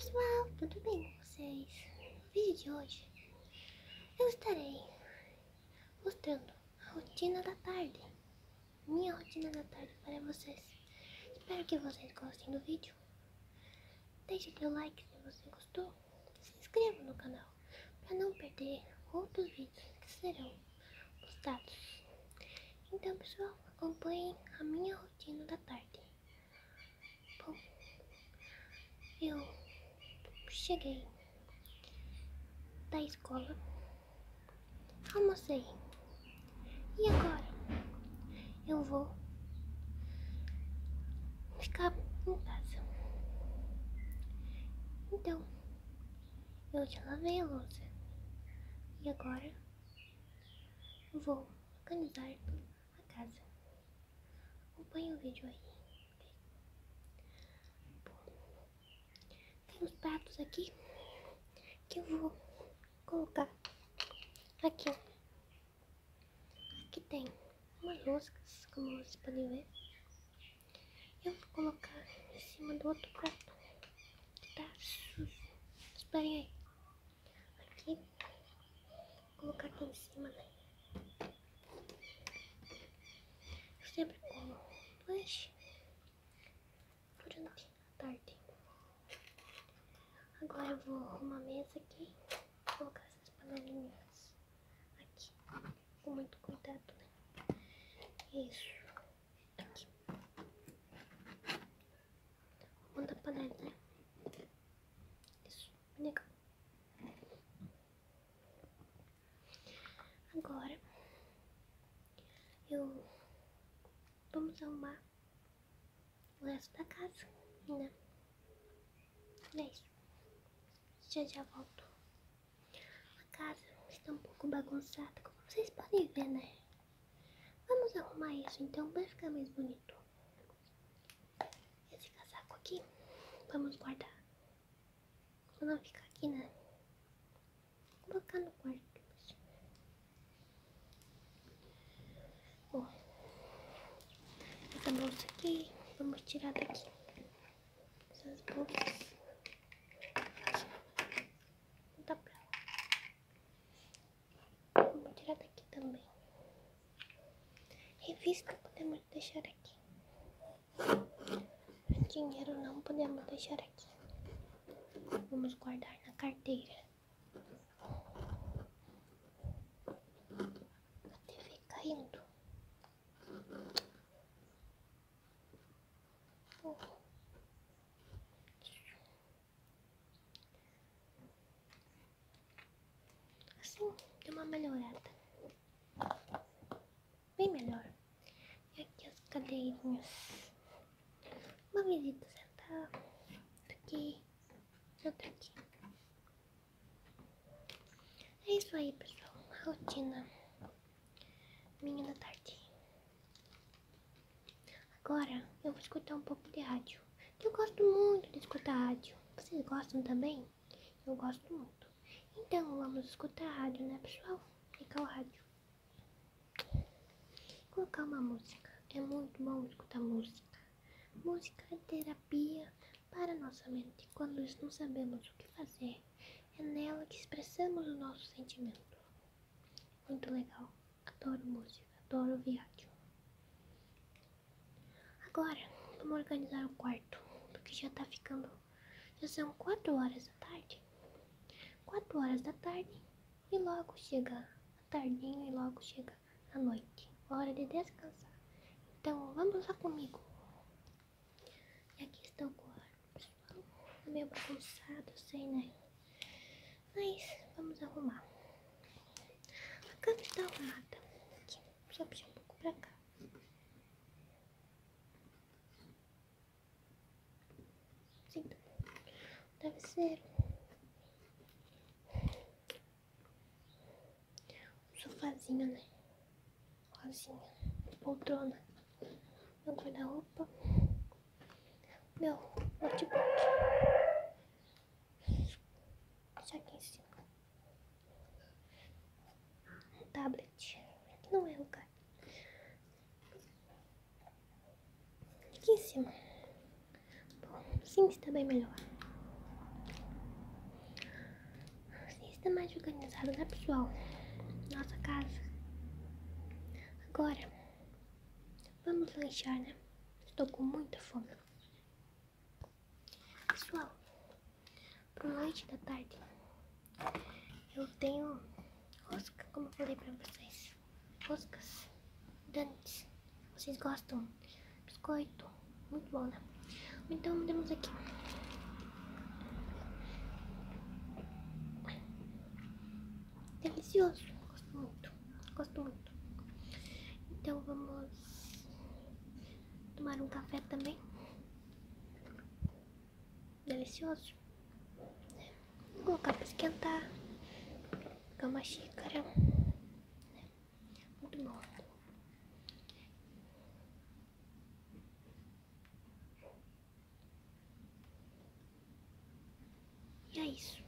Pessoal, tudo bem com vocês? No vídeo de hoje eu estarei mostrando a rotina da tarde, minha rotina da tarde para vocês. Espero que vocês gostem do vídeo. Deixe seu like se você gostou, se inscreva no canal para não perder outros vídeos que serão postados. Então pessoal, acompanhem a minha rotina da tarde. Bom, eu cheguei da escola, almocei e agora eu vou ficar em casa. Então eu já lavei a louça e agora eu vou organizar a casa. Acompanhe o vídeo aí. Bom, tem uns pratos aqui que eu vou colocar aqui. Aqui tem umas roscas, como vocês podem ver. Eu vou colocar em cima do outro prato que tá sujo. Esperem aí. Aqui, vou colocar aqui em cima, né? Eu sempre como lanche durante a tarde. Agora eu vou arrumar a mesa aqui, colocar essas panelinhas aqui, com muito cuidado, né? Isso, aqui. Manda a panelinha. Isso, legal. Agora vamos arrumar o resto da casa, né? É isso. Já volto. A casa está um pouco bagunçada, como vocês podem ver, né? Vamos arrumar isso então para ficar mais bonito. Esse casaco aqui, vamos guardar. Pra não ficar aqui, né? Vou colocar no quarto. Bom, essa bolsa aqui, vamos tirar daqui. Essas bolsas. Não dá pra lá. Vamos tirar daqui também. Revista podemos deixar aqui. Dinheiro não podemos deixar aqui. Vamos guardar na carteira. A TV caindo. Assim, deu uma melhorada. Bem melhor. E aqui as cadeirinhas. Uma visita sentar. Aqui. Outra aqui. É isso aí, pessoal. A rotina minha da tarde. Agora eu vou escutar um pouco de rádio. Eu gosto muito de escutar rádio. Vocês gostam também? Eu gosto muito. Então vamos escutar rádio, né, pessoal? Ligar o rádio. Colocar uma música. É muito bom escutar música. Música é terapia para nossa mente. Quando nós não sabemos o que fazer, é nela que expressamos o nosso sentimento. Muito legal. Adoro música. Adoro ouvir rádio. Agora, vamos organizar o quarto. Porque já tá ficando... Já são 4 horas da tarde. 4 horas da tarde. E logo chega a tardinha e logo chega a noite. Hora de descansar. Então, vamos lá comigo. E aqui está o quarto, pessoal. Meio bagunçado, sei, né? Mas, vamos arrumar. A cama está arrumada. Aqui, só puxar um pouco pra cá. Sim. Travesseiro. Um sofazinho, né? Rosinha. Poltrona. Meu guarda-roupa. Meu notebook. Deixa aqui em cima. Um tablet. Aqui não é lugar. Aqui em cima. Bom, sim, está bem melhor. vida mais organizada, né, pessoal? Nossa casa. Agora, vamos lanchar, né? Estou com muita fome. Pessoal, pro lanche da tarde, eu tenho rosca, como eu falei pra vocês. Roscas, donuts. Vocês gostam? Biscoito, muito bom, né? Então, temos aqui delicioso, gosto muito, gosto muito. Então vamos tomar um café também, delicioso. Vou colocar para esquentar, com uma xícara, muito bom. E é isso.